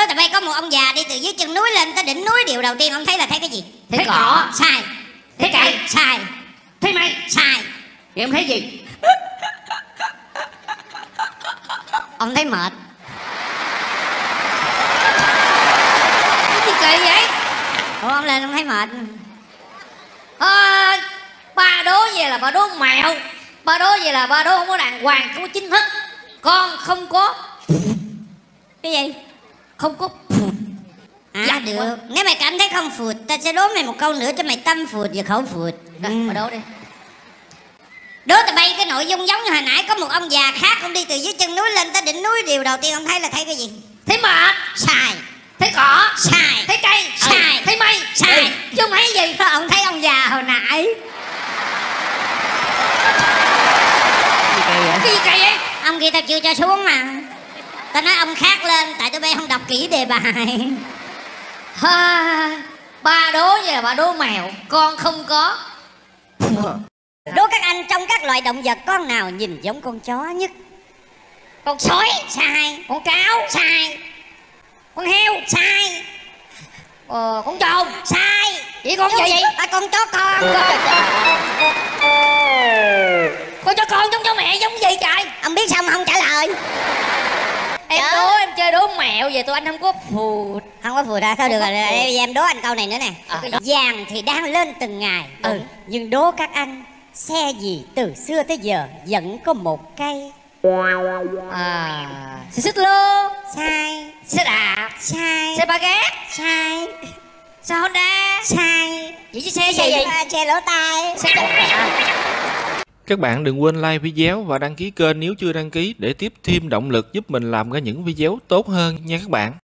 Đố tụi bay có một ông già đi từ dưới chân núi lên tới đỉnh núi, điều đầu tiên ông thấy là thấy cái gì? Thấy cỏ. Sai. Thấy cây. Sai. Thấy mây. Sai. Thì ông thấy gì? Ông thấy mệt. Cái gì kỳ vậy? Ủa ông lên ông thấy mệt. Ba đố về là ba đố mẹo. Ba đố về là ba đố không có đàng hoàng, không có chính thức. Con không có. Cái gì? Không có. À được quá. Nếu mày cảm thấy không phụt, ta sẽ đố mày một câu nữa cho mày tâm phụt và khẩu phụt. Bà đố đi. Đố tụi bay cái nội dung giống như hồi nãy. Có một ông già khác, ông đi từ dưới chân núi lên tới đỉnh núi, điều đầu tiên ông thấy là thấy cái gì? Thấy mệt. Sai. Thấy cỏ. Sai. Thấy cây. Sai. Thấy mây. Sai. Chứ không thấy gì. Ông thấy ông già hồi nãy. Cái gì kỳ vậy? Ông kia tao chưa cho xuống mà. Tao nói ông khác lên, tại tụi bay không đọc kỹ đề bài. Ba đố vậy là ba đố mèo. Con không có. Đố các anh, trong các loại động vật con nào nhìn giống con chó nhất? Con sói. Sai. Con cáo. Sai. Con heo. Sai. Con trồn. Sai. Vậy con gì vậy? Con chó con. Con chó con giống chó mẹ giống gì trời? Ông biết sao mà không trả lời? Em đố, em chơi đố mẹo về tụi anh không có phụt. Không có phụt à? Thôi được rồi, em đố anh câu này nữa nè. Vàng thì đang lên từng ngày. Nhưng đố các anh, xe gì từ xưa tới giờ vẫn có một cây? Xe xích lô. Sai. Xe đạp. Sai. Xe ba gác. Sai. Xe Honda. Sai. Vậy chứ xe gì? Xe lỗ tai. Xe Các bạn đừng quên like video và đăng ký kênh nếu chưa đăng ký để tiếp thêm động lực giúp mình làm ra những video tốt hơn nha các bạn.